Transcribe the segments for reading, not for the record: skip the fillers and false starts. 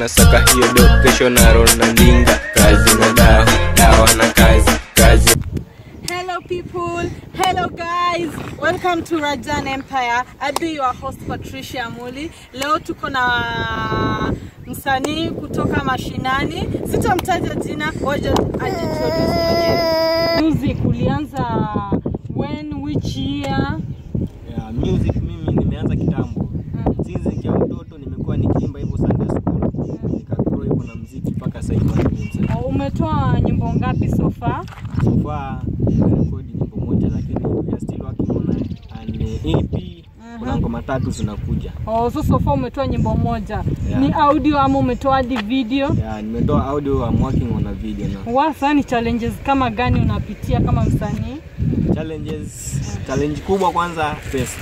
nasaka hiyo do, kesho na roll na ndinga. Kazi na dawa na kazi. Hello people, hello guys, welcome to Rajan Empire. I'll be your host Patricia Amuli. Leo tuko na msanii kutoka mashinani. Sitamtaja jina, waje ajiintroduce mwenyewe. Music ulianza when, which year? Yeah, music mimi nimeanza kitambo. Since nikiwa mtoto nimekuwa nikiimba hivyo Sunday school. Nikagrow hivyo na muziki mpaka sasa hivi. Umetoa nyimbo ngapi so far? So far nimerekodi nyimbo moja, lakini we are still working on an EP. Kuna ngoma 3 zinakuja. So far umetoa nyimbo moja. Yeah. Ni audio ama umetoa hadi video? Yeah, nimetoa audio, I'm working on a video now. Wasa ni challenges kama gani unapitia kama msanii? Challenge kubwa kwanza pesa.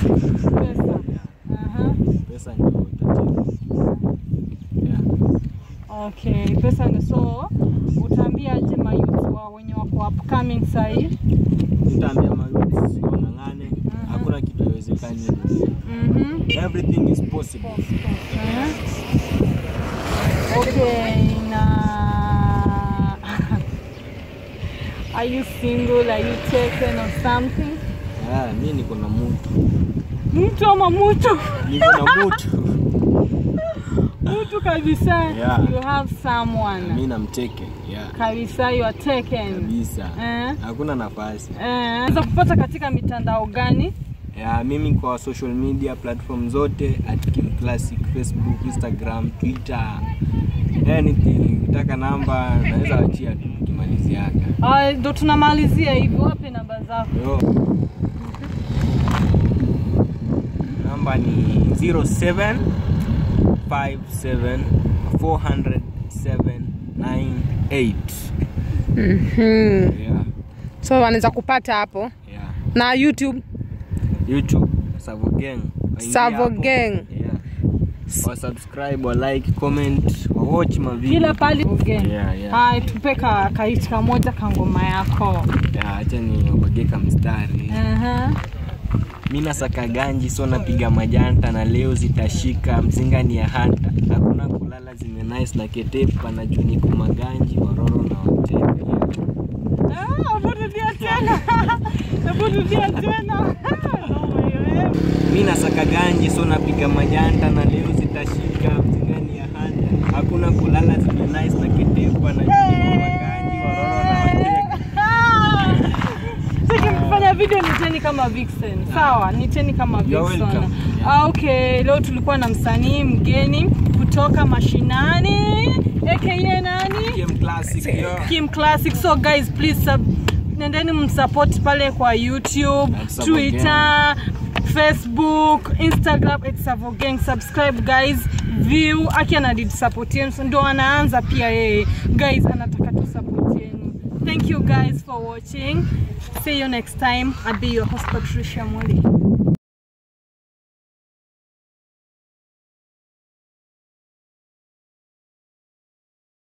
Pesa ndio tatizo. Yeah. Okay, pesa ndio. So utaambia aje mayouth wa wenye wako upcoming sahi? Utaambia mayouth wangangane, hakuna kitu haiwezekani. Everything is possible. Okay, are you single? Are you taken or something? Yeah, mimi niko na mtu. Mtu ama mtu? Niko na mtu. Mtu kabisa. Yeah. You have someone. Mimi namtake. Yeah. Kabisa, you are taken. Kabisa. Hakuna nafasi. Unaweza kupata katika mitandao gani? Yeah, mimi kwa social media platform zote @KimClassic, Facebook, Instagram, Twitter, anything. Nataka namba naweza achia tu kimalizia. Ndio tunamalizia hivi, wape namba zako. Yo. Namba ni 0757400798. Yeah. So wanaweza kupata hapo. Yeah. Na YouTube Savo Gang. Yeah. Wa subscribe, wa like, comment, wa watch ma video. Kila pale. Yeah. Hai, tupeka kaitika moja kangoma yako. Yeah, acha ni wabageka mstari. Mimi nasaka ganji, so napiga majanta na leo zitashika, mzinga ni ya hanta. Hakuna kulala, zime nice na ketepa na juni kumaganji, waroro na wateke. Naburudia tena. Mimi nasaka ganji, so napiga majanta na leo zitashika, mzinga ni ya hanta. Hakuna kulala, zime nice na ketepa na juni kumaganji, waroro na wateke. Tukifanya video niteni kama Vixen. Sawa, niteni kama Vixen. Okay, leo tulikuwa na msanii mgeni kutoka mashinani. AKA nani? KimClassic. So guys, please nendeni msupport pale kwa YouTube, Twitter, Facebook, Instagram @Savo Gang. Subscribe guys, view. Aki anadid support yenu, ndo anaanza pia yeye. Guys, anataka tu support yenu. Thank you guys for watching. See you next time. I'll be your host Patricia Amuli.